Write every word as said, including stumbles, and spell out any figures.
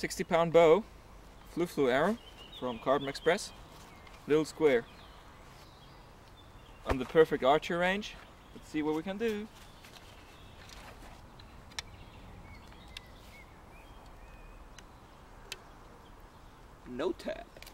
sixty pound bow, Flu Flu arrow from Carbon Express, little square. On the perfect archer range. Let's see what we can do. No tap.